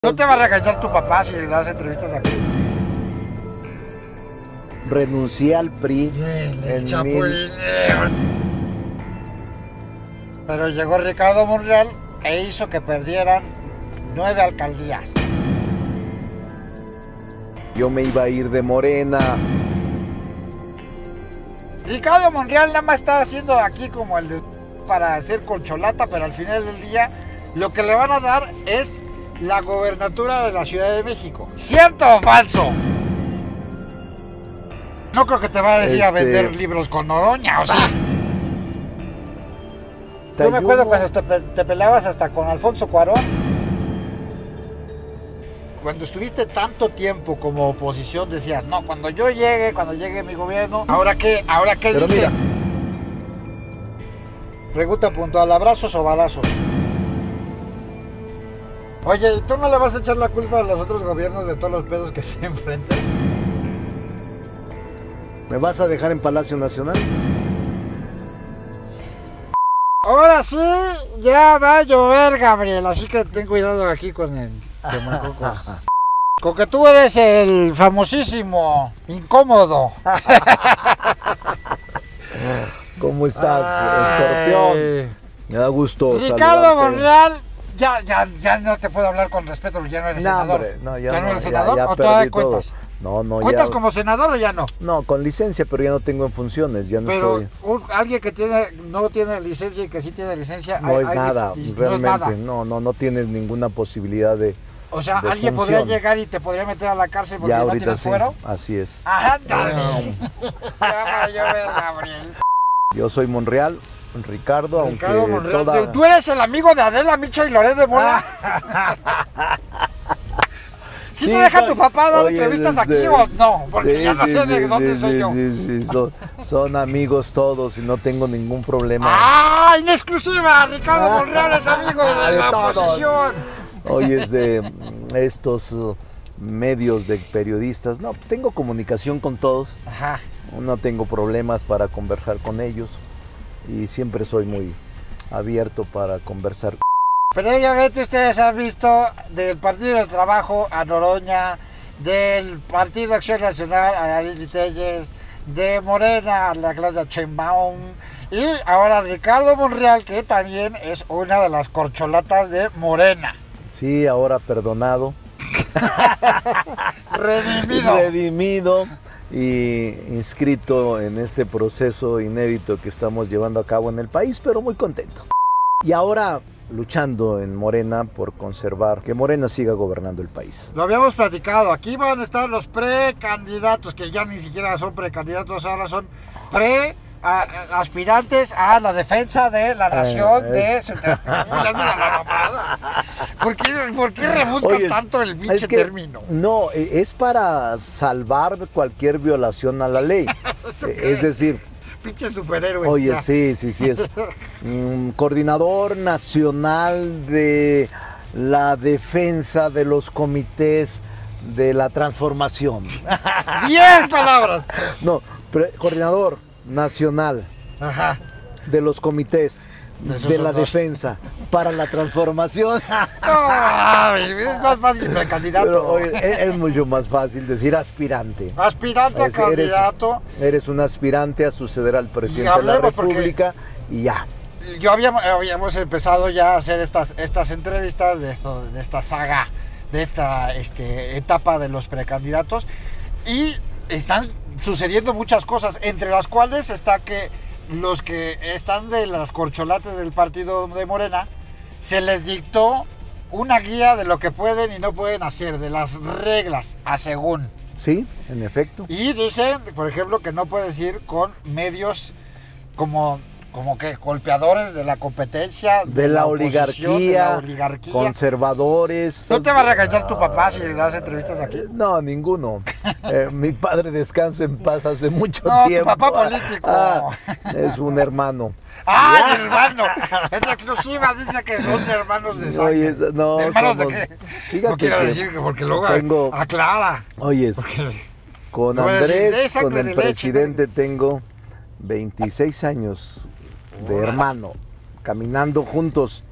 No te va a regañar tu papá si le das entrevistas aquí. Renuncié al PRI en Pero llegó Ricardo Monreal e hizo que perdieran 9 alcaldías. Yo me iba a ir de Morena. Ricardo Monreal nada más está haciendo aquí como el de para hacer colcholata, pero al final del día lo que le van a dar es la gobernatura de la Ciudad de México. ¿Cierto o falso? No creo que te va a decir a vender libros con Noroña, o sea. Yo me acuerdo cuando te peleabas hasta con Alfonso Cuarón. Cuando estuviste tanto tiempo como oposición decías, no, cuando llegue mi gobierno, ¿ahora qué Pero dice? mira. Pregunta puntual, ¿abrazos o balazos? Oye, ¿y tú no le vas a echar la culpa a los otros gobiernos de todos los pedos que se enfrentes? ¿Me vas a dejar en Palacio Nacional? Ahora sí, ya va a llover, Gabriel, así que ten cuidado aquí con el quemacocos. Con que tú eres el famosísimo incómodo. ¿Cómo estás, escorpión? Me da gusto Ricardo saludarte. Monreal, ya no te puedo hablar con respeto, ya no eres senador. Hombre, no, ¿Ya no eres senador ya o todavía perdí todo. cuentas? No, ¿Cuentas ya. como senador o ya no? No, con licencia, pero ya no tengo en funciones, ya no Pero estoy. alguien que no tiene licencia y que sí tiene licencia... No es nada, no es realmente, nada. no tienes ninguna posibilidad de. O sea, de alguien función. podría llegar y te podría meter a la cárcel porque Ya no ahorita tienes sí, fuero. así es. Ajá, dale. Ya va a llover, Gabriel. Yo soy Monreal, Ricardo, Ricardo aunque Monreal. toda... ¿Tú eres el amigo de Adela Micha y Loret de Mola? ¿Sí te deja tu papá dar entrevistas aquí o no? Porque ya no sé de dónde soy yo. Sí, son amigos todos y no tengo ningún problema. ¡Ah! ¡En exclusiva! Ricardo Monreal es amigo de la todos. oposición. Hoy es de estos medios de periodistas. No, tengo comunicación con todos. Ajá. No tengo problemas para conversar con ellos y siempre soy muy abierto para conversar. Previamente ustedes han visto del Partido del Trabajo a Noroña, del Partido Acción Nacional a la Lili Telles, de Morena a la Claudia Sheinbaum y ahora Ricardo Monreal, que también es una de las corcholatas de Morena. Sí, ahora perdonado. Redimido. Y inscrito en este proceso inédito que estamos llevando a cabo en el país, pero muy contento. Y ahora luchando en Morena por conservar que Morena siga gobernando el país. Lo habíamos platicado, aquí van a estar los precandidatos, que ya ni siquiera son precandidatos, ahora son aspirantes a la defensa de la nación de su ¿Por qué rebuscan tanto el pinche término? No, es para salvar cualquier violación a la ley. Es decir, pinche superhéroe. Oye, ya. sí, es coordinador nacional de la defensa de los comités de la transformación. 10 palabras. No, coordinador nacional Ajá. de los comités de la defensa para la transformación. No, es más fácil precandidato. Pero, oye, es mucho más fácil decir aspirante. Aspirante a candidato. Eres un aspirante a suceder al presidente de la República y ya. Habíamos empezado ya a hacer estas entrevistas de esta saga, de esta etapa de los precandidatos y están sucediendo muchas cosas, entre las cuales está que los que están de las corcholates del partido de Morena se les dictó una guía de lo que pueden y no pueden hacer, de las reglas a según. Sí, en efecto. Y dicen, por ejemplo, que no puedes ir con medios como que golpeadores de la competencia, de la oligarquía, conservadores. ¿No te va a regañar tu papá si le das entrevistas aquí? No, ninguno. Mi padre descansa en paz hace mucho tiempo. Tu papá político. Es un hermano. ¡Ah, mi hermano! En exclusiva dice que son de hermanos de sangre. Oye, no, ¿De hermanos somos, de qué? Fíjate No quiero que decir que porque luego aclara. Oye, con Andrés, con el presidente, tengo 26 años de hermano, caminando juntos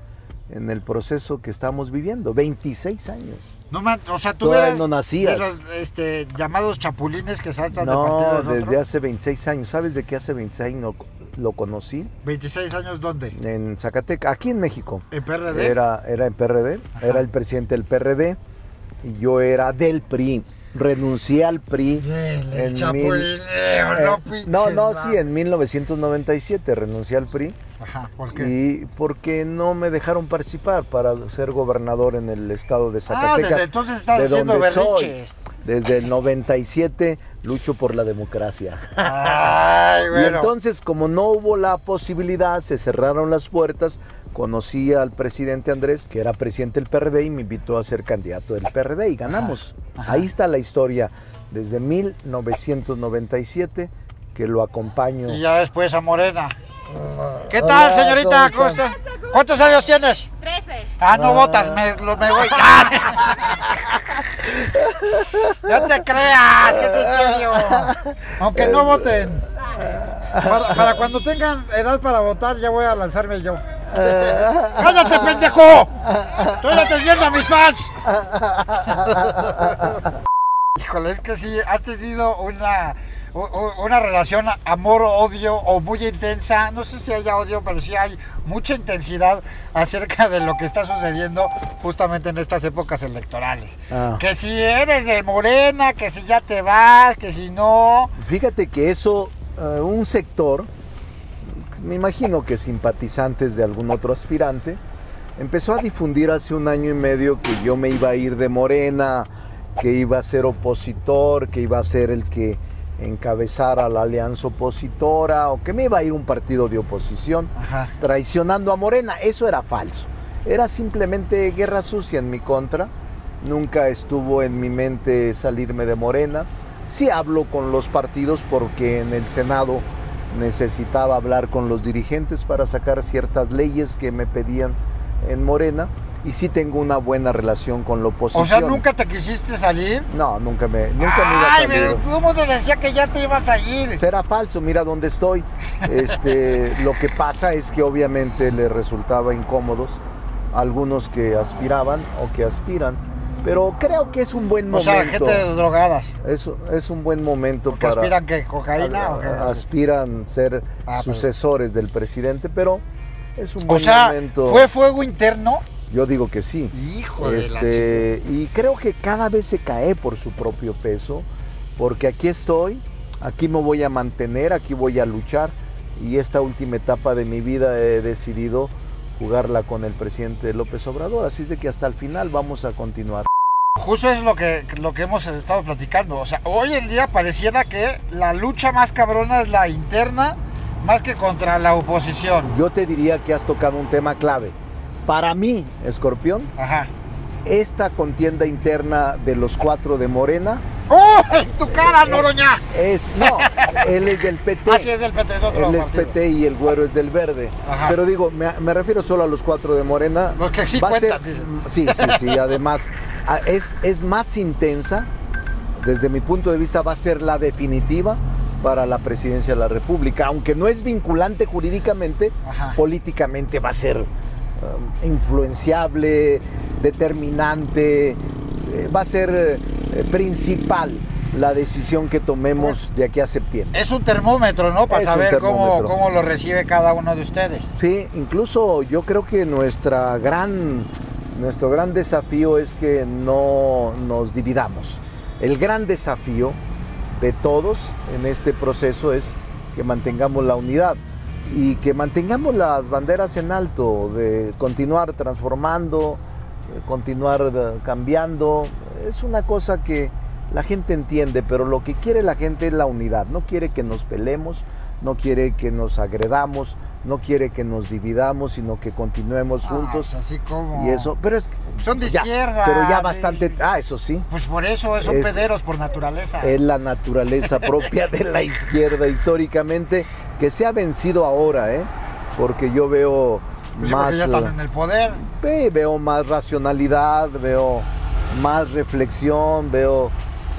en el proceso que estamos viviendo. 26 años. No, o sea, tú Todavía eres no nacías. de los llamados chapulines que saltan de No, partido en desde otro. hace 26 años. ¿Sabes de qué hace 26 años lo conocí? 26 años, ¿dónde? En Zacatecas, aquí en México. ¿En PRD? Era en PRD, Ajá. era el presidente del PRD y yo era del PRI. Renuncié al PRI El chapulineo, no, sí, en 1997 renuncié al PRI. Ajá, ¿por qué? Y porque no me dejaron participar para ser gobernador en el estado de Zacatecas. Desde entonces estás de haciendo donde soy. berrinches. Desde el 97 lucho por la democracia. Ay, Y bueno. entonces, como no hubo la posibilidad, se cerraron las puertas, conocí al presidente Andrés, que era presidente del PRD, y me invitó a ser candidato del PRD y ganamos. Ajá. Ahí está la historia, desde 1997, que lo acompaño. Y ya después a Morena. ¿Qué Hola, tal, señorita? ¿cómo ¿Cómo está? ¿Cuántos años tienes? 13. Ah, no votas, me voy. No te creas, que es en serio. Aunque no voten. Para cuando tengan edad para votar, ya voy a lanzarme yo. ¡Cállate, pendejo! ¡Estoy atendiendo a mis fans! Híjole, es que sí, has tenido una relación amor-odio o muy intensa. No sé si haya odio, pero sí hay mucha intensidad acerca de lo que está sucediendo justamente en estas épocas electorales. Que si eres de Morena, que si ya te vas, que si no. Fíjate que eso, un sector, me imagino que simpatizantes de algún otro aspirante, empezó a difundir hace 1 año y medio que yo me iba a ir de Morena, que iba a ser opositor, que iba a ser el que encabezara la alianza opositora, o que me iba a ir un partido de oposición, Ajá. traicionando a Morena. Eso era falso. Era simplemente guerra sucia en mi contra. Nunca estuvo en mi mente salirme de Morena. Sí hablo con los partidos porque en el Senado necesitaba hablar con los dirigentes para sacar ciertas leyes que me pedían en Morena. Y sí tengo una buena relación con la oposición. O sea, ¿nunca te quisiste salir? No, nunca me iba a Ay, salir. pero todo el mundo decía que ya te ibas a ir. Será falso, mira dónde estoy. Lo que pasa es que obviamente les resultaba incómodos a algunos que aspiraban o que aspiran, pero creo que es un buen momento. O sea, gente de drogadas. Es un buen momento ¿Que para... aspiran que cocaína o qué? Aspiran ser sucesores del presidente, pero es un buen momento. ¿Fue fuego interno? Yo digo que sí. Hijo de la chica. Y creo que cada vez se cae por su propio peso, porque aquí estoy, aquí me voy a mantener, aquí voy a luchar, y esta última etapa de mi vida he decidido jugarla con el presidente López Obrador, así es de que hasta el final vamos a continuar. Justo es lo que hemos estado platicando. O sea, hoy en día pareciera que la lucha más cabrona es la interna, más que contra la oposición. Yo te diría que has tocado un tema clave. Para mí, Escorpión, Ajá. esta contienda interna de los 4 de Morena... ¡Oh! ¡En tu cara, Noroña! No, él es del PT. Así es del PT, es otro Él es partido. PT y el güero es del Verde. Ajá. Pero digo, me refiero solo a los 4 de Morena. Los que sí Va a cuentan, ser- dicen. Sí, además es más intensa. Desde mi punto de vista va a ser la definitiva para la presidencia de la República. Aunque no es vinculante jurídicamente, Ajá. políticamente va a ser influenciable, determinante, va a ser principal la decisión que tomemos de aquí a septiembre. Es un termómetro, ¿no? Para Es un saber termómetro. cómo lo recibe cada uno de ustedes. Sí, incluso yo creo que nuestro gran desafío es que no nos dividamos. El gran desafío de todos en este proceso es que mantengamos la unidad y que mantengamos las banderas en alto, de continuar transformando, continuar cambiando. Es una cosa que la gente entiende, pero lo que quiere la gente es la unidad. No quiere que nos peleemos, no quiere que nos agredamos, no quiere que nos dividamos, sino que continuemos juntos. Así como... Y eso, pero es Son de ya, izquierda. pero ya bastante. Eso sí. Pues por eso son pederos por naturaleza. Es la naturaleza propia de la izquierda históricamente, que se ha vencido ahora, porque yo veo Pues sí, más. porque ya están en el poder. Veo más racionalidad, veo más reflexión, veo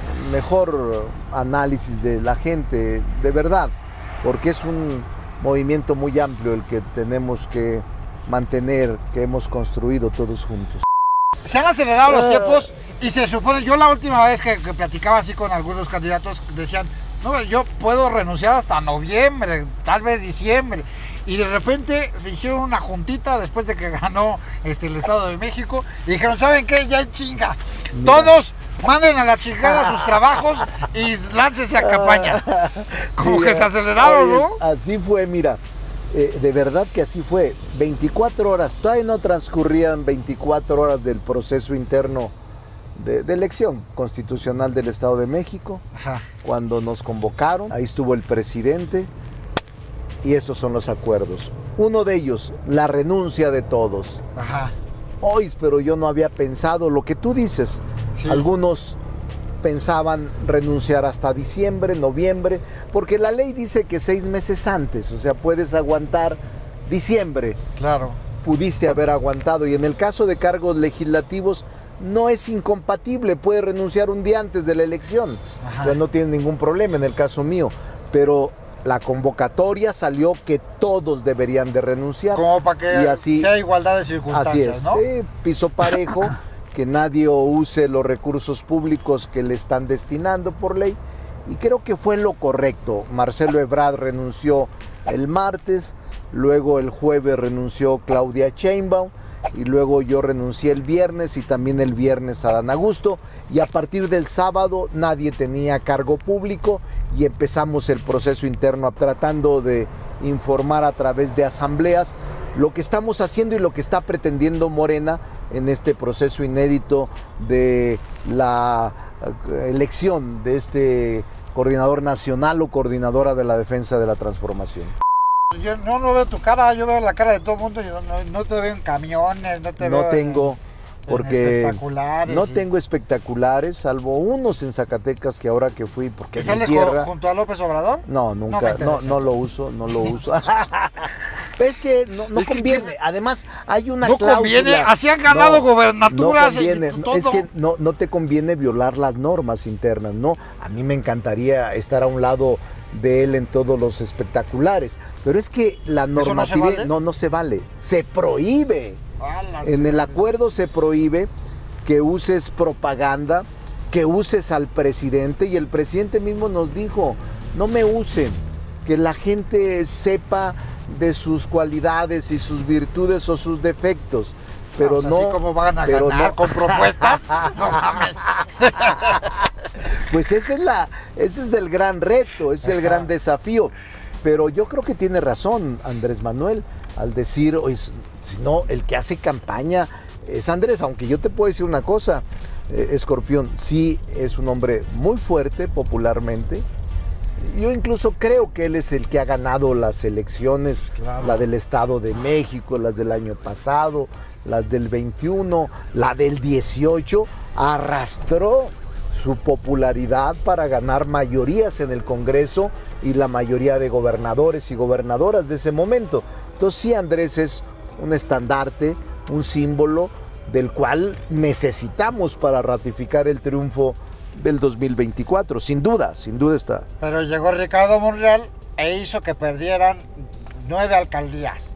mejor análisis de la gente, de verdad, porque es un movimiento muy amplio el que tenemos que mantener, que hemos construido todos juntos. Se han acelerado los tiempos y se supone, yo la última vez que platicaba así con algunos candidatos decían, no, yo puedo renunciar hasta noviembre, tal vez diciembre. Y de repente se hicieron una juntita después de que ganó el Estado de México y dijeron, ¿saben qué? Ya chinga. Todos manden a la chingada sus trabajos y láncese a campaña. Como sí, que se aceleraron, ¿no? Así fue, mira. De verdad que así fue. 24 horas, todavía no transcurrían 24 horas del proceso interno de elección constitucional del Estado de México. Ajá. Cuando nos convocaron, ahí estuvo el presidente y esos son los acuerdos. Uno de ellos, la renuncia de todos. Ajá. Hoy, pero yo no había pensado lo que tú dices. Sí. Algunos pensaban renunciar hasta diciembre, noviembre, porque la ley dice que 6 meses antes, o sea, puedes aguantar diciembre. Claro. Pudiste haber aguantado, y en el caso de cargos legislativos no es incompatible, puedes renunciar un día antes de la elección. Ajá. Ya no tienes ningún problema en el caso mío, pero la convocatoria salió que todos deberían de renunciar. Como para que así, sea igualdad de circunstancias, así es, ¿no? Sí, piso parejo. Que nadie use los recursos públicos que le están destinando por ley, y creo que fue lo correcto. Marcelo Ebrard renunció el martes, luego el jueves renunció Claudia Sheinbaum, y luego yo renuncié el viernes, y también el viernes Adán Augusto, y a partir del sábado nadie tenía cargo público y empezamos el proceso interno tratando de informar a través de asambleas lo que estamos haciendo y lo que está pretendiendo Morena en este proceso inédito de la elección de este coordinador nacional o coordinadora de la defensa de la transformación. Yo no veo tu cara, yo veo la cara de todo el mundo, yo no te veo en camiones, no te veo tengo, porque espectaculares. No tengo espectaculares, salvo unos en Zacatecas que ahora que fui, porque ¿Te sales junto a López Obrador? No, nunca, no lo uso. Pero es que no conviene, además hay una cláusula. No conviene, así han ganado gobernaturas. No conviene, es que no te conviene violar las normas internas, no. A mí me encantaría estar a un lado de él en todos los espectaculares, pero es que la normatividad no se vale, se prohíbe. En el acuerdo se prohíbe que uses propaganda, que uses al presidente, y el presidente mismo nos dijo, no me usen, que la gente sepa de sus cualidades y sus virtudes o sus defectos, pero pues así como van a ganar con propuestas, no mames. Pues ese es el gran reto, ese es el gran desafío. Pero yo creo que tiene razón Andrés Manuel al decir, si no, el que hace campaña es Andrés, aunque yo te puedo decir una cosa, Escorpión, sí es un hombre muy fuerte popularmente. Yo incluso creo que él es el que ha ganado las elecciones, claro. La del Estado de México, las del año pasado, las del 21, la del 18, arrastró su popularidad para ganar mayorías en el Congreso y la mayoría de gobernadores y gobernadoras de ese momento. Entonces sí, Andrés es un estandarte, un símbolo del cual necesitamos para ratificar el triunfo del 2024, sin duda está. Pero llegó Ricardo Monreal e hizo que perdieran 9 alcaldías.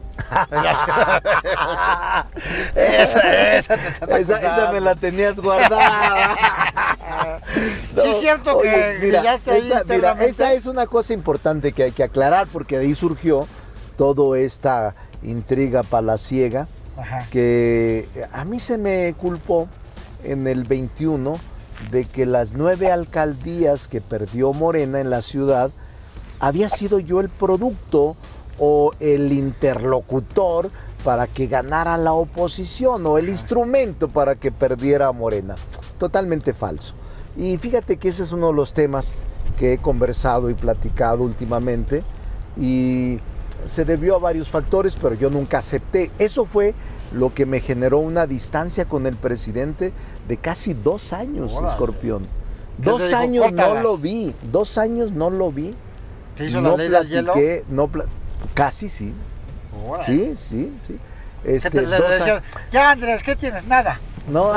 Esa me la tenías guardada. No, sí es cierto que ya está ahí. Esa es una cosa importante que hay que aclarar, porque de ahí surgió toda esta intriga palaciega. Ajá. Que a mí se me culpó en el 21 de que las 9 alcaldías que perdió Morena en la ciudad había sido yo el producto o el interlocutor para que ganara la oposición, o el instrumento para que perdiera Morena. Totalmente falso. Y fíjate que ese es uno de los temas que he conversado y platicado últimamente, y se debió a varios factores, pero yo nunca acepté. Eso fue lo que me generó una distancia con el presidente de casi 2 años, Hola. Escorpión. 2 años no lo vi, 2 años no lo vi. ¿Te hizo la ley del hielo? Casi sí. Hola. Sí. Ya, Andrés, ¿qué tienes? Nada. No,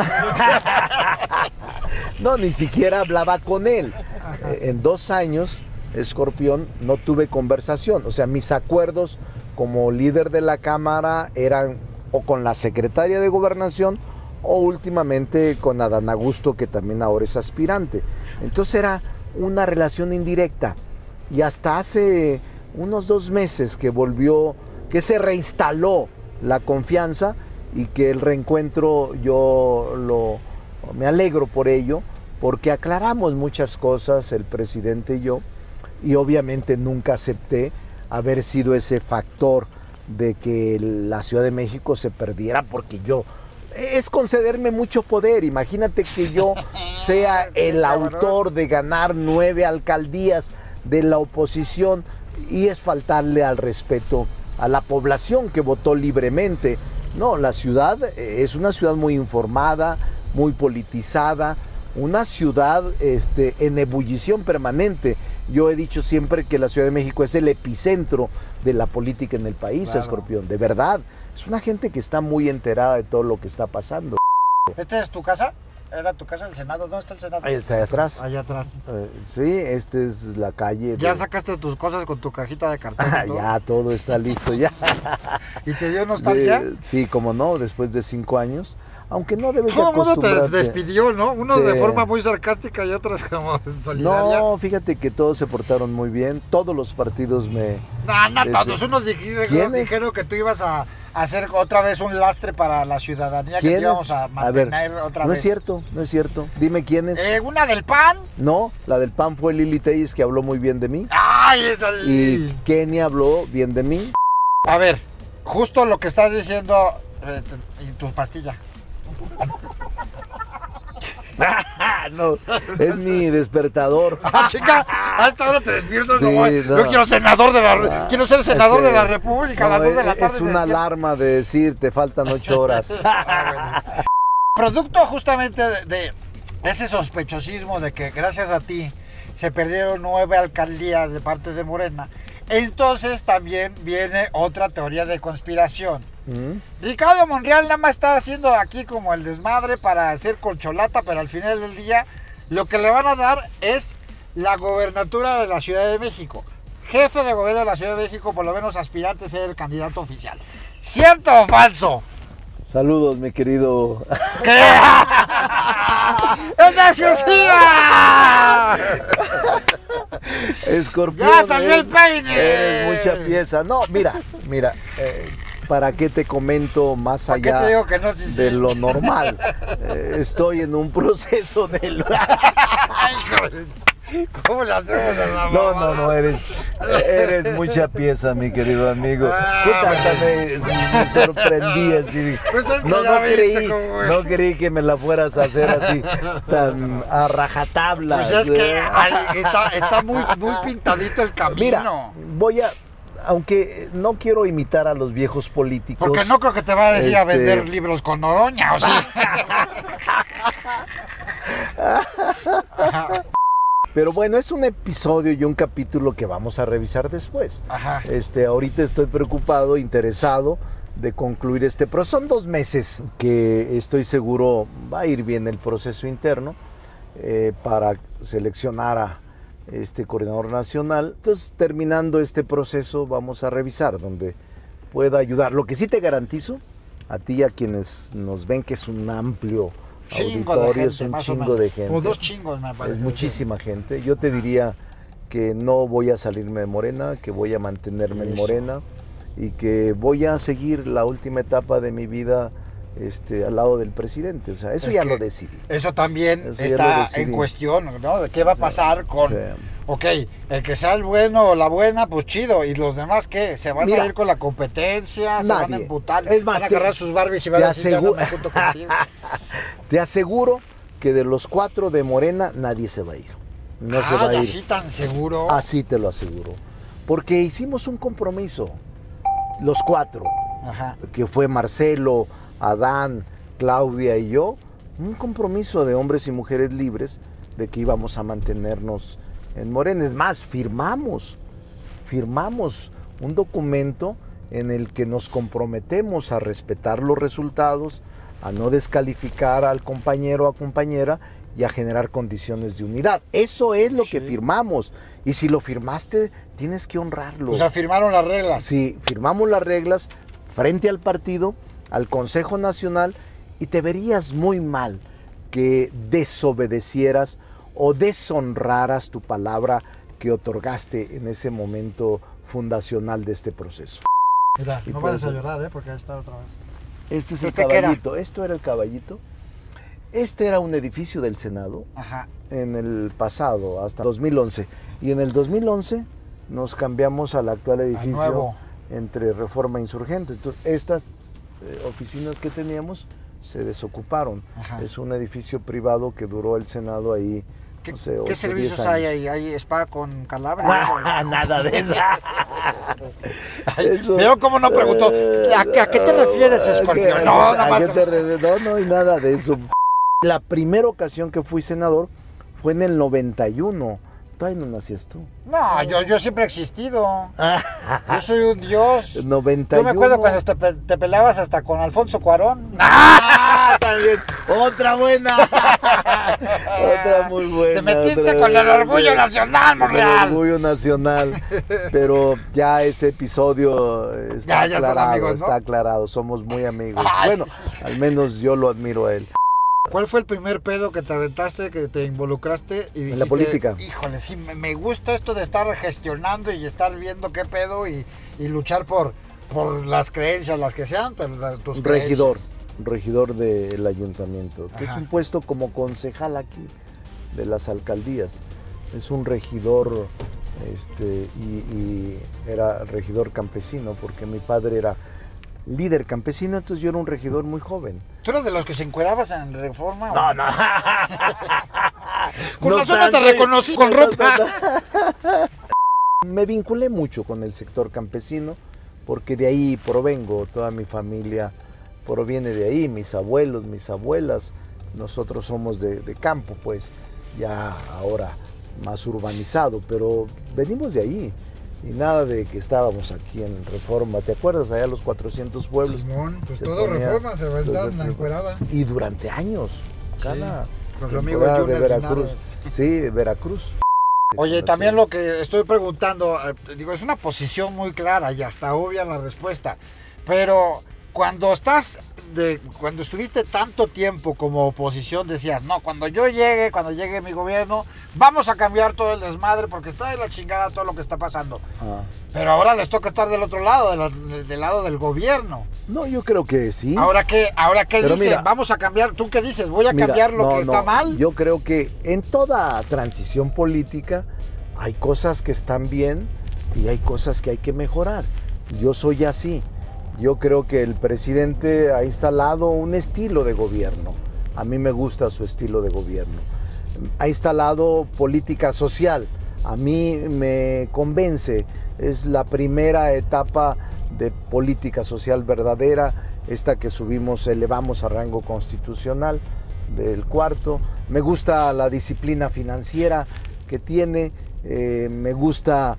no, ni siquiera hablaba con él. En 2 años, Escorpión, no tuve conversación. O sea, mis acuerdos como líder de la Cámara eran o con la secretaria de Gobernación o últimamente con Adán Augusto, que también ahora es aspirante. Entonces era una relación indirecta. Y hasta hace unos 2 meses que se reinstaló la confianza y que el reencuentro me alegro por ello, porque aclaramos muchas cosas el presidente y yo, y obviamente nunca acepté haber sido ese factor de que la Ciudad de México se perdiera, porque es concederme mucho poder. Imagínate que yo sea el autor de ganar 9 alcaldías de la oposición, y es faltarle al respeto a la población que votó libremente. No, la ciudad es una ciudad muy informada, muy politizada, una ciudad en ebullición permanente. Yo he dicho siempre que la Ciudad de México es el epicentro de la política en el país, claro. Escorpión, de verdad. Es una gente que está muy enterada de todo lo que está pasando. ¿Esta es tu casa? ¿Era tu casa el Senado? ¿Dónde está el Senado? Ahí está, allá atrás. Allá atrás. Sí, esta es la calle. ¿Ya sacaste tus cosas con tu cajita de cartón? Ya, todo está listo ya. ¿Y te dio nostalgia? Sí, como no, después de 5 años. Aunque no debes de acostumbrarte. Todo el mundo te despidió, ¿no? Unos sí. De forma muy sarcástica y otros como solidaria. No, fíjate que todos se portaron muy bien. Todos los partidos No, todos. Unos dijeron que tú ibas a hacer otra vez un lastre para la ciudadanía, que te íbamos a mantener otra vez. No es cierto, no es cierto. Dime quiénes. ¿Una del PAN? No, la del PAN fue Lili Telles, que habló muy bien de mí. ¡Ay, esa Lili! Y Kenia habló bien de mí. A ver, justo lo que estás diciendo en tu pastilla. No, es mi despertador. Chica, hasta ahora te despiertas. Sí, no. Yo quiero senador quiero ser senador de la República a las 2 de la tarde. Es una alarma de decir, te faltan 8 horas. Producto justamente de ese sospechosismo de que gracias a ti se perdieron 9 alcaldías de parte de Morena. Entonces también viene otra teoría de conspiración. Ricardo Monreal nada más está haciendo aquí como el desmadre para hacer corcholata, pero al final del día lo que le van a dar es la gobernatura de la Ciudad de México. Jefe de gobierno de la Ciudad de México, por lo menos aspirante a ser el candidato oficial. ¿Cierto o falso? Saludos, mi querido. ¿Qué? ¡Es exclusiva! Escorpión. ¡Ya salió el peine! Mucha pieza. No, mira. ¿Para qué te comento más allá de lo normal? Estoy en un proceso de... ¿Cómo le hacemos a la mamá? No, eres mucha pieza, mi querido amigo. Hasta me sorprendí así. Pues es que no creí que me la fueras a hacer así, tan a rajatabla. Pues es que está muy pintadito el camino. Mira, aunque no quiero imitar a los viejos políticos. Porque no creo que te va a decir a vender libros con Noroña, ¿o sí? Pero bueno, es un episodio y un capítulo que vamos a revisar después. Ajá. Ahorita estoy preocupado, interesado de concluir este proceso. Son 2 meses que estoy seguro va a ir bien el proceso interno para seleccionar a este coordinador nacional. Entonces, terminando este proceso, vamos a revisar donde pueda ayudar. Lo que sí te garantizo, a ti y a quienes nos ven, que es un amplio auditorio, es un chingo de gente. O 2 chingos, me parece. Es muchísima gente. Yo te diría que no voy a salirme de Morena, que voy a mantenerme en Morena y que voy a seguir la última etapa de mi vida al lado del presidente. O sea, eso ya lo decidí. Eso también está en cuestión, ¿no? ¿De qué va a pasar con... Ok, el que sea el bueno o la buena, pues chido. ¿Y los demás qué? ¿Se van a ir con la competencia? ¿Se van a emputar? Es más, ¿van a agarrar sus Barbies y van a decir, ya no me junto contigo? Te aseguro que de los 4 de Morena, nadie se va a ir. No se va a ir. ¿Así tan seguro? Así te lo aseguro. Porque hicimos un compromiso, los 4, que fue Marcelo, Adán, Claudia y yo, un compromiso de hombres y mujeres libres de que íbamos a mantenernos en Morena. Es más, firmamos un documento en el que nos comprometemos a respetar los resultados, a no descalificar al compañero o a compañera y a generar condiciones de unidad. Eso es lo que firmamos. Y si lo firmaste, tienes que honrarlo. O sea, firmaron las reglas. Sí, firmamos las reglas frente al partido, al Consejo Nacional, y te verías muy mal que desobedecieras o deshonraras tu palabra que otorgaste en ese momento fundacional de este proceso. Mira, Y no pues, vayas a llorar, porque ahí está otra vez. Este es el ¿Este qué era? caballito. Esto era el caballito. Este era un edificio del Senado Ajá. en el pasado, hasta 2011. Y en el 2011 nos cambiamos al actual edificio nuevo. entre Reforma e Insurgentes. Entonces, estas oficinas que teníamos se desocuparon. Ajá. Es un edificio privado que duró el Senado ahí, ¿Qué, no sé, ¿qué 8, servicios 10 hay años. ahí? ¿Hay spa con calabria? Nada de eso. Ay, Eso. veo cómo no preguntó. ¿A qué te refieres, Escorpio? No, nada más. No hay nada de eso. La primera ocasión que fui senador fue en el 91. Todavía no nacías tú. No, yo siempre he existido. Yo soy un dios. 91. Yo me acuerdo cuando te peleabas hasta con Alfonso Cuarón. También. Otra buena. Otra muy buena. Te metiste otra con el buena. orgullo nacional, Con el Monreal. orgullo nacional. Pero ya ese episodio está Ya son aclarado, amigos, ¿no? está aclarado. Somos muy amigos. Ay. Bueno, al menos yo lo admiro a él. ¿Cuál fue el primer pedo que te aventaste, que te involucraste y dijiste, En la política. híjole, sí, me gusta esto de estar gestionando y estar viendo qué pedo y luchar por las creencias, las que sean, pero tus Regidor, creencias? regidor del ayuntamiento, que Ajá. es un puesto como concejal aquí de las alcaldías. Es un regidor, y era regidor campesino, porque mi padre era líder campesino, entonces yo era un regidor muy joven. ¿Tú eras de los que se encuerabas en Reforma? No, no. Con No razón no te tanto. reconocí con ropa. Me vinculé mucho con el sector campesino, porque de ahí provengo, toda mi familia proviene de ahí, mis abuelos, mis abuelas, nosotros somos de campo, pues ya ahora más urbanizado, pero venimos de ahí. Y nada de que estábamos aquí en Reforma, ¿te acuerdas? Allá los 400 pueblos. Simón, pues Se todo ponía- Reforma se aventaron la encuerada. Y durante años, cada con su amigo temporada de Junior Veracruz. Linares. Sí, de Veracruz. Oye, también lo que estoy preguntando, digo, es una posición muy clara y hasta obvia la respuesta, pero cuando cuando estuviste tanto tiempo como oposición decías, no, cuando llegue mi gobierno, vamos a cambiar todo el desmadre porque está de la chingada todo lo que está pasando. Ah. Pero ahora les toca estar del otro lado, del lado del gobierno. No, yo creo que sí. ¿Ahora qué Pero dicen? mira, Vamos a cambiar. ¿Tú qué dices? ¿Voy a Mira, cambiar lo no, que está mal? Yo creo que en toda transición política hay cosas que están bien y hay cosas que hay que mejorar. Yo soy así. Yo creo que el presidente ha instalado un estilo de gobierno. A mí me gusta su estilo de gobierno. Ha instalado política social. A mí me convence. Es la primera etapa de política social verdadera, esta que elevamos a rango constitucional del cuarto. Me gusta la disciplina financiera que tiene, me gusta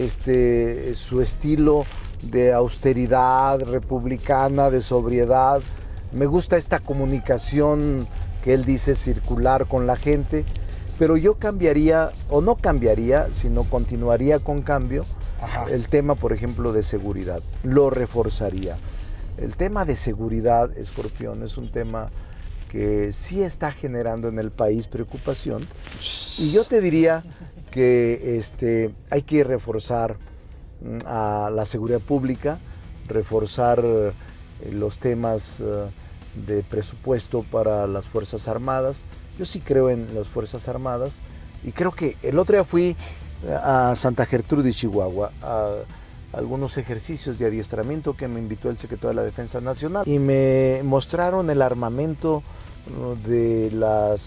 su estilo de austeridad republicana, de sobriedad. Me gusta esta comunicación que él dice circular con la gente, pero yo cambiaría, o no cambiaría, sino continuaría con cambio. Ajá. El tema, por ejemplo, de seguridad, lo reforzaría. El tema de seguridad, Escorpión, es un tema que sí está generando en el país preocupación. Y yo te diría que hay que reforzar a la seguridad pública, reforzar los temas de presupuesto para las Fuerzas Armadas. Yo sí creo en las Fuerzas Armadas y creo que el otro día fui a Santa Gertrudis, Chihuahua, a algunos ejercicios de adiestramiento que me invitó el secretario de la Defensa Nacional y me mostraron el armamento de las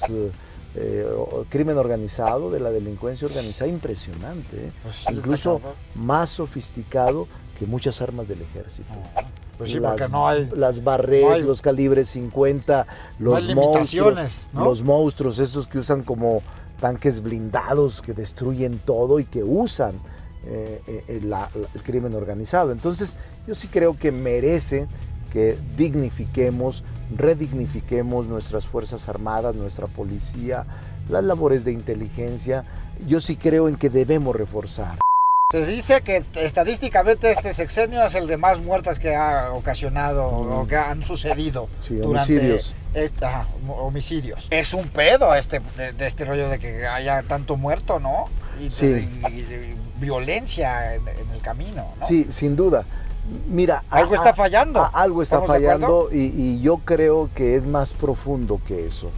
crimen organizado, de la delincuencia organizada, impresionante, Pues sí, incluso está cabrón. más sofisticado que muchas armas del ejército. Pues sí, porque no hay... Las Barret, no hay- los calibres 50, los hay monstruos, limitaciones, ¿no? los monstruos, estos que usan como tanques blindados, que destruyen todo y que usan el crimen organizado. Entonces, yo sí creo que merece que dignifiquemos redignifiquemos nuestras Fuerzas Armadas, nuestra policía, las labores de inteligencia. Yo sí creo en que debemos reforzar. Se dice que estadísticamente este sexenio es el de más muertes que ha ocasionado o que han sucedido durante homicidios. Homicidios. Es un pedo de este rollo de que haya tanto muerto, ¿no? Y violencia en el camino, ¿no? Sí, sin duda. Mira, algo está fallando. Algo está fallando y yo creo que es más profundo que eso.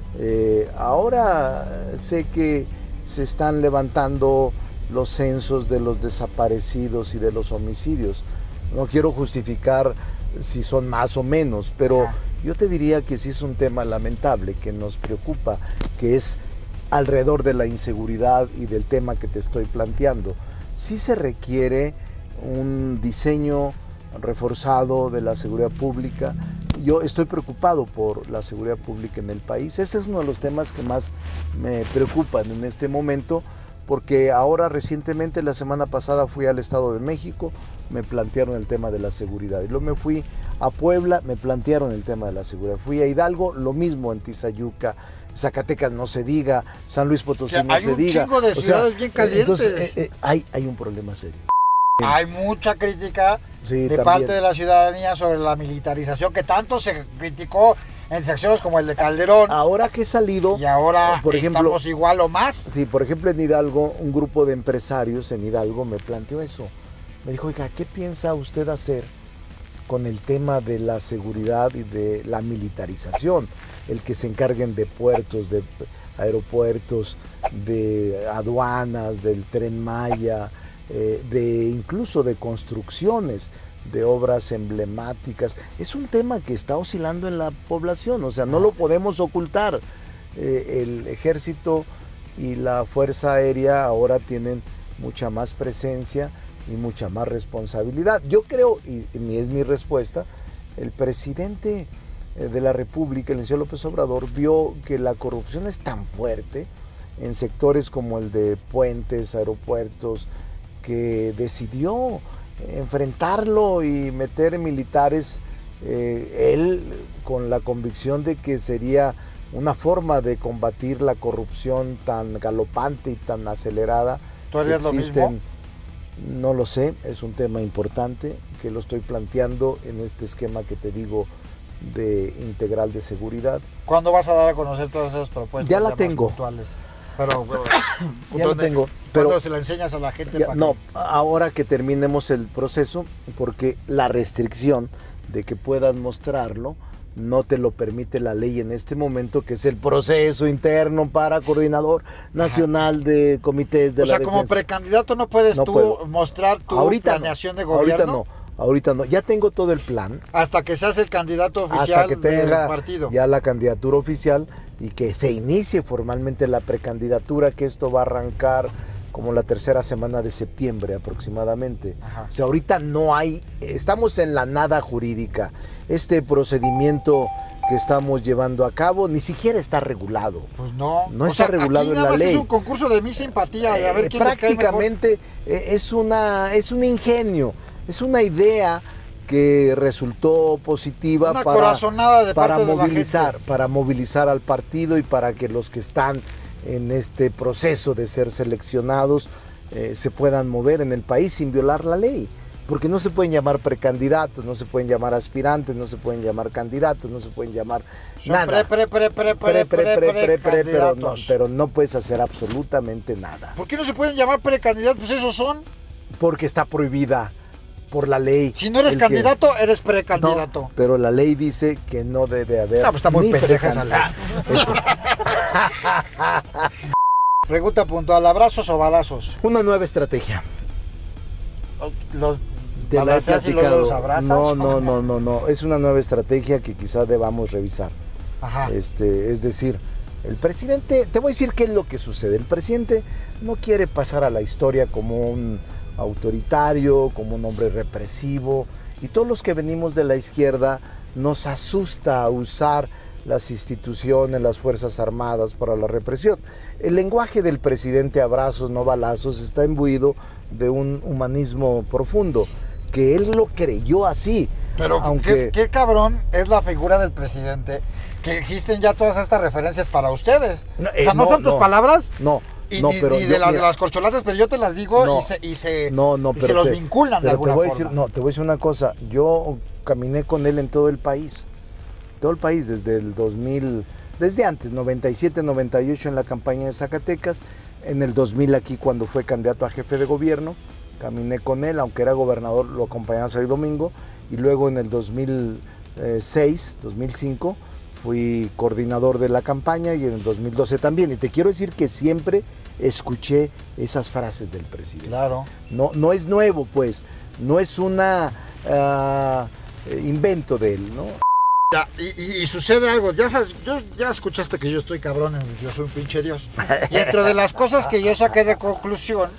Ahora sé que se están levantando los censos de los desaparecidos y de los homicidios. No quiero justificar si son más o menos, pero yo te diría que sí es un tema lamentable que nos preocupa, que es alrededor de la inseguridad y del tema que te estoy planteando. Sí se requiere un diseño reforzado de la seguridad pública. Yo estoy preocupado por la seguridad pública en el país. Ese es uno de los temas que más me preocupan en este momento, porque ahora recientemente, la semana pasada, fui al Estado de México, me plantearon el tema de la seguridad. Y luego me fui a Puebla, me plantearon el tema de la seguridad. Fui a Hidalgo, lo mismo, en Tizayuca, Zacatecas no se diga, San Luis Potosí no se diga. Hay un chingo de ciudades bien calientes. Entonces, hay un problema serio. Hay mucha crítica de parte de la ciudadanía sobre la militarización que tanto se criticó en secciones como el de Calderón. Ahora que he salido, y ahora por ejemplo, estamos igual o más. Sí, por ejemplo en Hidalgo, un grupo de empresarios en Hidalgo me planteó eso. Me dijo, oiga, ¿qué piensa usted hacer con el tema de la seguridad y de la militarización? El que se encarguen de puertos, de aeropuertos, de aduanas, del Tren Maya, incluso de construcciones, de obras emblemáticas. Es un tema que está oscilando en la población, o sea, no lo podemos ocultar. El ejército y la Fuerza Aérea ahora tienen mucha más presencia y mucha más responsabilidad. Yo creo, y es mi respuesta, el presidente de la República, el señor López Obrador, vio que la corrupción es tan fuerte en sectores como el de puentes, aeropuertos, que decidió enfrentarlo y meter militares, él con la convicción de que sería una forma de combatir la corrupción tan galopante y tan acelerada. ¿Tú harías lo mismo? No lo sé, es un tema importante que lo estoy planteando en este esquema que te digo de integral de seguridad. ¿Cuándo vas a dar a conocer todas esas propuestas? Ya la tengo. Pero ya lo tengo. Pero ¿cuándo se la enseñas a la gente? No, ahora que terminemos el proceso, porque la restricción de que puedas mostrarlo no te lo permite la ley en este momento, que es el proceso interno para coordinador nacional de comités de la defensa. O sea, como precandidato no puedes mostrar tu planeación de gobierno. Ahorita no, ya tengo todo el plan. Hasta que seas el candidato oficial hasta que tenga del partido. Ya la candidatura oficial y que se inicie formalmente la precandidatura, que esto va a arrancar como la tercera semana de septiembre aproximadamente. O sea, ahorita no hay, estamos en la nada jurídica. Este procedimiento que estamos llevando a cabo ni siquiera está regulado. Pues no. No está regulado en la ley. Es un concurso de mi simpatía, de a ver quién prácticamente es un ingenio, es una idea que resultó positiva para movilizar al partido y para que los que están en este proceso de ser seleccionados se puedan mover en el país sin violar la ley. Porque no se pueden llamar precandidatos, no se pueden llamar aspirantes, no se pueden llamar candidatos, no se pueden llamar nada. Pero no puedes hacer absolutamente nada. ¿Por qué no se pueden llamar precandidatos? Pues esos son. Porque está prohibida por la ley. Si no eres candidato, eres precandidato. No, pero la ley dice que no debe haber. Pues está muy pendeja esa ley. Pregunta puntual, ¿abrazos o balazos? Una nueva estrategia. Los balazos y los abrazas. No. Es una nueva estrategia que quizás debamos revisar. Ajá. Es decir, el presidente, te voy a decir qué es lo que sucede. El presidente no quiere pasar a la historia como un autoritario, como un hombre represivo, y todos los que venimos de la izquierda nos asusta usar las instituciones, las Fuerzas Armadas para la represión. El lenguaje del presidente abrazos, no balazos, está imbuido de un humanismo profundo porque él lo creyó así. Pero aunque... ¿qué cabrón es la figura del presidente que existen ya todas estas referencias para ustedes? No, o sea, ¿no son tus palabras? No. Pero ni de las corcholatas, pero yo te las digo y se los vinculan de alguna forma. Te voy a decir una cosa. Yo caminé con él en todo el país. Todo el país, desde el 2000, desde antes, 97, 98 en la campaña de Zacatecas, en el 2000 aquí cuando fue candidato a jefe de gobierno, caminé con él, aunque era gobernador, lo acompañaba sábado y domingo, y luego en el 2006, 2005, fui coordinador de la campaña y en el 2012 también. Y te quiero decir que siempre escuché esas frases del presidente. Claro. No es nuevo, pues, no es una invento de él, ¿no? Y sucede algo, ya sabes, ya escuchaste que yo estoy cabrón, yo soy un pinche Dios. Y entre de las cosas que yo saqué de conclusión,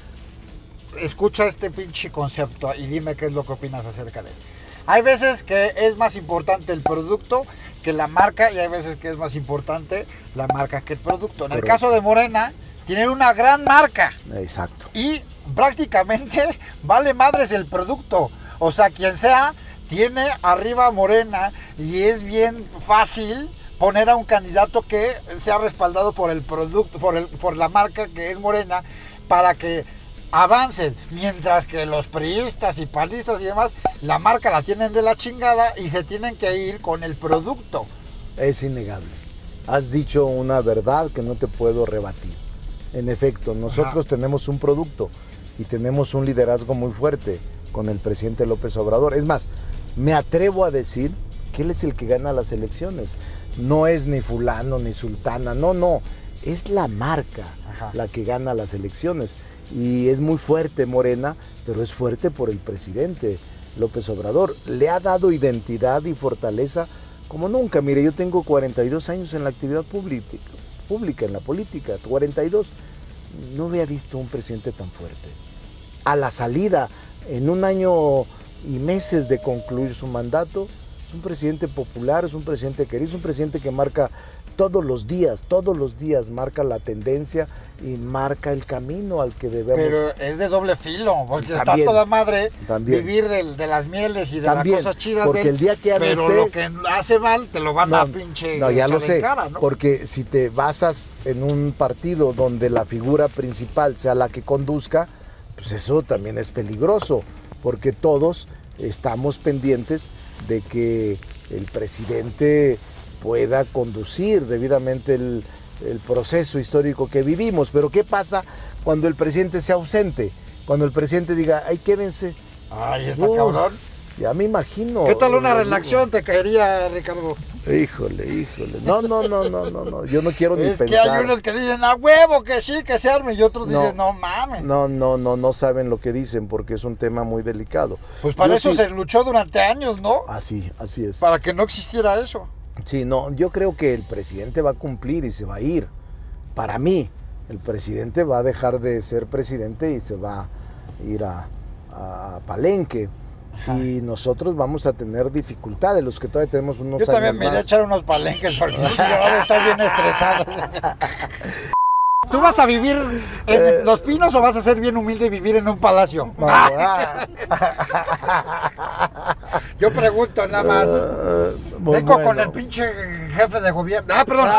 escucha este pinche concepto y dime qué es lo que opinas acerca de él. Hay veces que es más importante el producto que la marca y hay veces que es más importante la marca que el producto. En el caso de Morena, tienen una gran marca. Exacto. Y prácticamente vale madres el producto. O sea, quien sea, tiene arriba Morena y es bien fácil poner a un candidato que sea respaldado por el producto, por la marca que es Morena, para que avancen, mientras que los priistas y panistas y demás, la marca la tienen de la chingada y se tienen que ir con el producto. Es innegable. Has dicho una verdad que no te puedo rebatir. En efecto, nosotros tenemos un producto y tenemos un liderazgo muy fuerte con el presidente López Obrador. Es más, me atrevo a decir que él es el que gana las elecciones. No es ni fulano ni sultana, no. Es la marca la que gana las elecciones. Y es muy fuerte Morena, pero es fuerte por el presidente López Obrador. Le ha dado identidad y fortaleza como nunca. Mire, yo tengo 42 años en la actividad pública, en la política, 42. No había visto un presidente tan fuerte. A la salida, en un año y meses de concluir su mandato, es un presidente popular, es un presidente querido, es un presidente que marca todos los días marca la tendencia y marca el camino al que debemos. Pero es de doble filo, porque también, está toda madre vivir de las mieles y de las cosas chidas. Porque el día que pero lo que hace mal te lo van a pinche ya lo sé, cara, ¿no? Porque si te basas en un partido donde la figura principal sea la que conduzca, pues eso también es peligroso, porque todos estamos pendientes de que el presidente pueda conducir debidamente el proceso histórico que vivimos. Pero ¿qué pasa cuando el presidente sea ausente? Cuando el presidente diga, ay, quédense. Ay, está cabrón. Ya me imagino. ¿Qué tal una relación te caería, Ricardo? Híjole. No. Yo no quiero ni pensar. Es que hay unos que dicen, a huevo, que sí, que se arme. Y otros dicen, no mames. No saben lo que dicen porque es un tema muy delicado. Pues para eso se luchó durante años, ¿no? Así es. Para que no existiera eso. Sí, no, yo creo que el presidente va a cumplir y se va a ir. Para mí, el presidente va a dejar de ser presidente y se va a ir a Palenque. Y nosotros vamos a tener dificultades, los que todavía tenemos unos años más. Yo también me iré a echar unos palenques porque yo voy a estar bien estresado. ¿Tú vas a vivir en Los Pinos o vas a ser bien humilde y vivir en un palacio? Yo pregunto nada más. Vengo con el pinche jefe de gobierno. Perdón.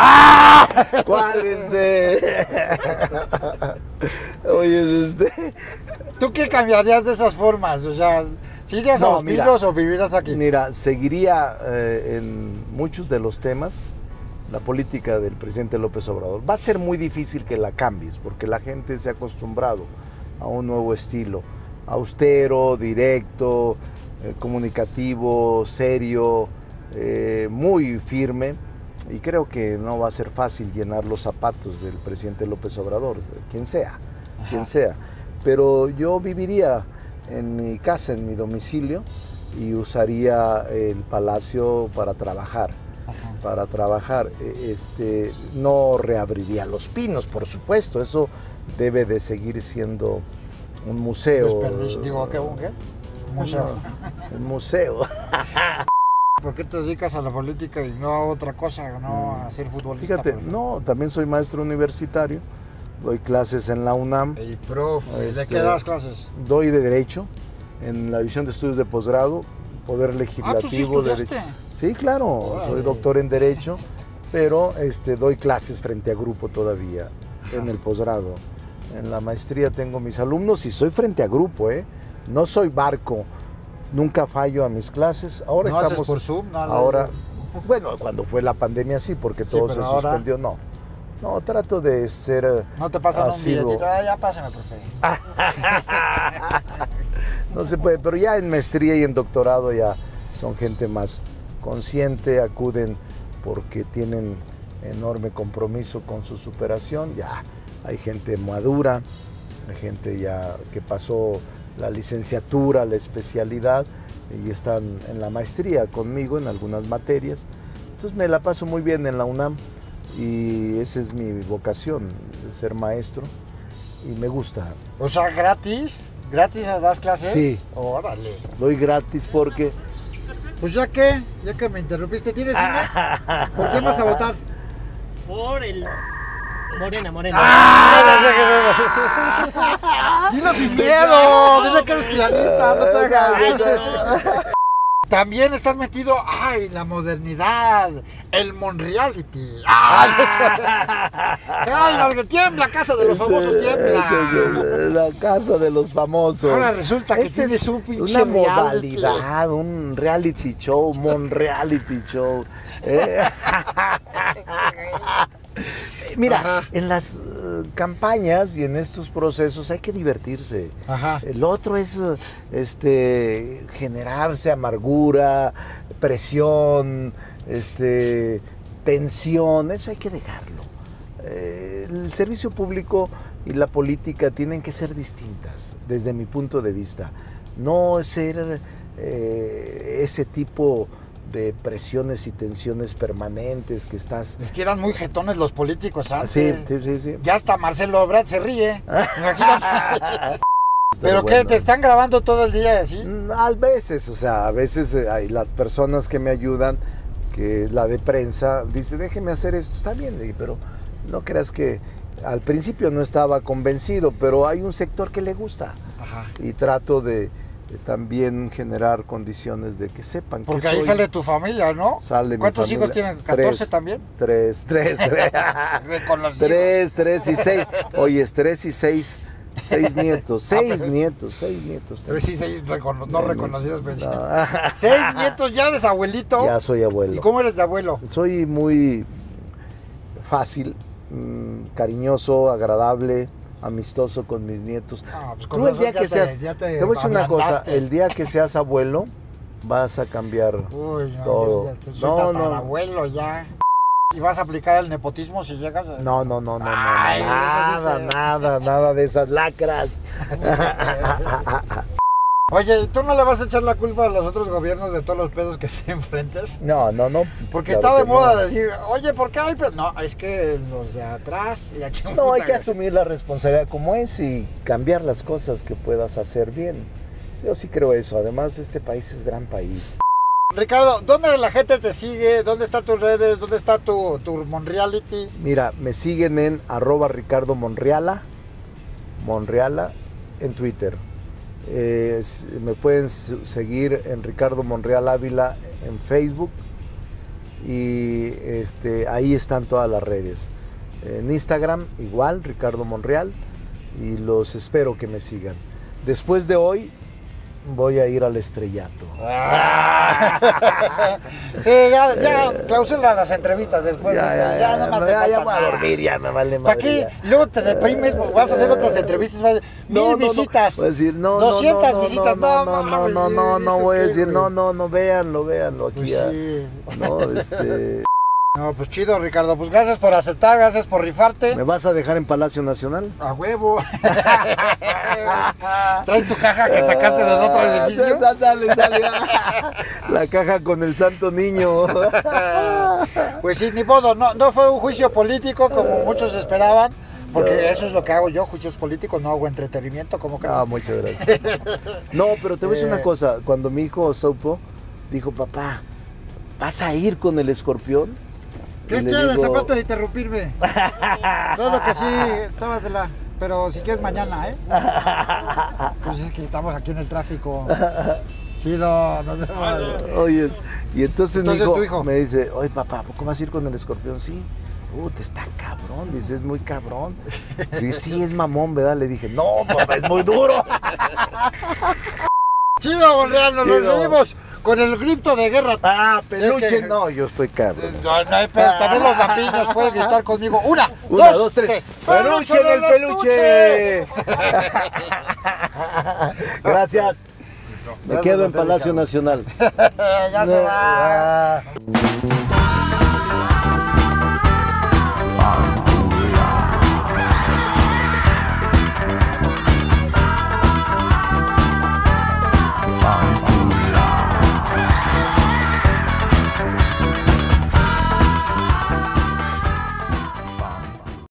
¡Cuádrense! Oye, ¿Tú qué cambiarías de esas formas? O sea, ¿si irías a Los Pinos o vivirás aquí? Mira, seguiría en muchos de los temas la política del presidente López Obrador. Va a ser muy difícil que la cambies porque la gente se ha acostumbrado a un nuevo estilo, austero, directo, comunicativo, serio, muy firme, y creo que no va a ser fácil llenar los zapatos del presidente López Obrador, quien sea, pero yo viviría en mi casa, en mi domicilio, y usaría el palacio para trabajar. No reabriría Los Pinos, por supuesto, eso debe de seguir siendo un museo. Digo, ¿qué? Museo. Un museo. ¿Por qué te dedicas a la política y no a otra cosa, no a ser futbolista? Fíjate, también soy maestro universitario, doy clases en la UNAM. ¿De qué das clases? Doy de Derecho, en la División de Estudios de Posgrado, Poder Legislativo. ¿tú sí estudiaste? Sí, claro, Órale. soy doctor en Derecho, pero doy clases frente a grupo todavía en el posgrado. En la maestría tengo mis alumnos y soy frente a grupo, ¿eh? No soy barco, nunca fallo a mis clases. Ahora ¿No haces por Zoom? No, ahora, bueno, cuando fue la pandemia sí, porque Sí, todo pero se ahora- suspendió, no. No, trato de ser No te pasan un asiduo. billetito. Ya pásame, profe. No se puede, pero ya en maestría y en doctorado ya son gente más consciente, acuden porque tienen enorme compromiso con su superación. Ya hay gente madura, hay gente ya que pasó la licenciatura, la especialidad y están en la maestría conmigo en algunas materias. Entonces me la paso muy bien en la UNAM y esa es mi vocación, de ser maestro, y me gusta. O sea, gratis. ¿Gratis das clases? Sí. Órale. Doy gratis porque Pues ya que me interrumpiste, ¿tienes cine? ¿Por quién vas a votar? Por el Morena. Dilo sin miedo, dile que eres pianista, no te hagas. También estás metido, la modernidad, el Monreality. Tiembla, casa de los famosos, tiembla. La casa de los famosos. Ahora resulta que Esa tienes es un pinche una reality. modalidad, un reality show, Monreality show. Mira, Ajá. en las campañas y en estos procesos hay que divertirse. Ajá. El otro es generarse amargura, presión, tensión, eso hay que dejarlo. El servicio público y la política tienen que ser distintas, desde mi punto de vista. No ser ese tipo de presiones y tensiones permanentes que estás... Es que eran muy jetones los políticos antes. Sí. Ya hasta Marcelo Ebrard se ríe. Imagínate. ¿Pero qué? Bueno. ¿Te están grabando todo el día así? A veces, a veces hay las personas que me ayudan, que es la de prensa, dice, déjeme hacer esto, está bien, pero no creas que al principio no estaba convencido, pero hay un sector que le gusta. Ajá. Y trato de también generar condiciones de que sepan que Porque ahí soy. sale tu familia, ¿no? Sale mi ¿Cuántos hijos familia. tienen? ¿14 también? Tres. Reconocido. Tres y seis. Oye, es 3 y 6. 6 nietos. 6 nietos. 6 nietos. 3 y 6 no reconocidos. Pues. No. 6 nietos, ya eres abuelito. Ya soy abuelo. ¿Y cómo eres de abuelo? Soy muy fácil, cariñoso, agradable, amistoso con mis nietos. Pues con Tú el razón día ya que seas, ya te voy a decir una cosa, ablandaste. el día que seas abuelo vas a cambiar Uy, no, todo. soy tatarabuelo ya. ¿Y vas a aplicar el nepotismo si llegas a... No, Ay, eso dice. nada de esas lacras. Oye, ¿y tú no le vas a echar la culpa a los otros gobiernos de todos los pedos que te enfrentes? No. Porque claro está de que moda no. decir, oye, ¿por qué hay pedos? No, es que los de atrás... y la No, hay chingada. que asumir la responsabilidad como es y cambiar las cosas que puedas hacer bien. Yo sí creo eso. Además, este país es gran país. Ricardo, ¿dónde la gente te sigue? ¿Dónde están tus redes? ¿Dónde está tu Monreality? Mira, me siguen en @Ricardo Monreala en Twitter. Me pueden seguir en Ricardo Monreal Ávila en Facebook y ahí están todas las redes. En Instagram igual, Ricardo Monreal, y los espero que me sigan. Después de hoy voy a ir al estrellato. Sí, ya clausula las entrevistas después. Ya no me hace ya falta voy a nada. dormir, ya me vale ¿Para madre. qué? Ya. Luego te deprimes, vas a hacer otras entrevistas, vas a decir, 1000 visitas, Voy a decir, 200 visitas, no, voy a decir, no, véanlo aquí. Pues ya. sí. No, No, pues chido, Ricardo. Pues gracias por aceptar, gracias por rifarte. ¿me vas a dejar en Palacio Nacional? A huevo. ¿Traes tu caja que sacaste del otro edificio? Sale. La caja con el santo niño. Pues sí, ni modo, no fue un juicio político como muchos esperaban, porque eso es lo que hago yo, juicios políticos, no hago entretenimiento, como crees. Muchas gracias. No, pero te voy a decir una cosa. Cuando mi hijo supo, dijo, papá, ¿vas a ir con el escorpión? ¿Qué Y le quieres, digo, aparte de interrumpirme? No, lo que sí, tómatela. pero si quieres mañana, ¿eh? Pues es que estamos aquí en el tráfico. Chido, nos vemos. Oyes, y entonces mi Entonces tu hijo. me dice, oye papá, ¿cómo vas a ir con el escorpión? Sí. Te está cabrón, dice, es muy cabrón. Dice, sí, es mamón, ¿verdad? Le dije, no, papá, es muy duro. Chido, Monreal, nos Chido. despedimos con el grito de guerra. Ah, peluche, Es que- no, yo estoy cabrón. No, no hay pedo, también los lampiños pueden gritar conmigo. Una, Dos, tres. ¡Peluche en el peluche! Gracias. Me Gracias, quedo en Angélica. Palacio Nacional. Ya se va.